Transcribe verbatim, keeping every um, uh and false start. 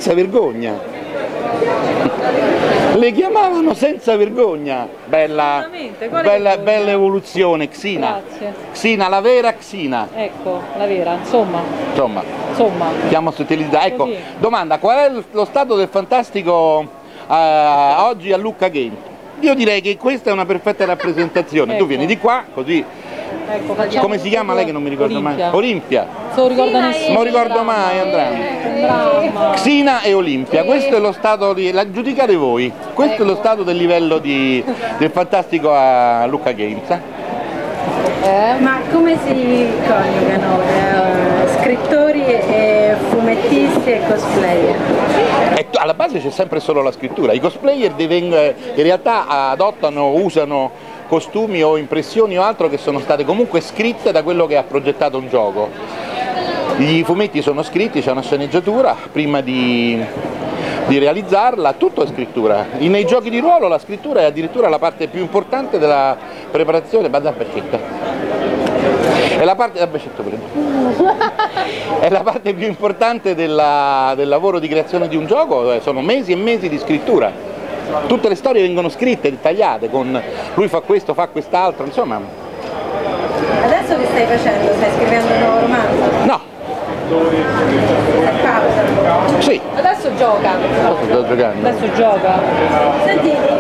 senza vergogna. Le chiamavano senza vergogna. Bella, bella, bella evoluzione, Xina. Grazie. Xina, la vera Xina. Ecco, la vera, insomma. Insomma, insomma. Chiamo sottilizzare. Ecco, Così. domanda, qual è lo stato del fantastico eh, oggi a Lucca Game? Io direi che questa è una perfetta rappresentazione. Ecco. Tu vieni di qua, così. Ecco, Come si chiama lei che non mi ricordo Olimpia. mai? Olimpia. Non ricorda nessuno. Non ricordo mai, Andrea. Xina e Olimpia, questo è lo stato di. La giudicate voi, questo Ecco. è lo stato del livello di, del fantastico a Lucca Games. Eh? Eh, ma come si coniugano eh, scrittori e fumettisti e cosplayer? E alla base c'è sempre solo la scrittura, i cosplayer in realtà adottano, usano costumi o impressioni o altro che sono state comunque scritte da quello che ha progettato un gioco. I fumetti sono scritti, c'è una sceneggiatura, prima di, di realizzarla tutto è scrittura. Nei giochi di ruolo la scrittura è addirittura la parte più importante della preparazione, bada bacetta. È la parte, è la parte più importante della, del lavoro di creazione di un gioco, sono mesi e mesi di scrittura. Tutte le storie vengono scritte, dettagliate, con lui fa questo, fa quest'altro, insomma. Adesso che stai facendo? Stai scrivendo un nuovo romanzo? No. Pausa. Sì. Adesso gioca. Adesso sto giocando. Adesso gioca. Senti,